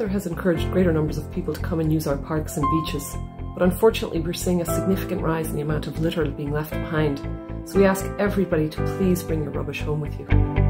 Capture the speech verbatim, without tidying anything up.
weather has encouraged greater numbers of people to come and use our parks and beaches, but unfortunately we're seeing a significant rise in the amount of litter being left behind, so we ask everybody to please bring your rubbish home with you.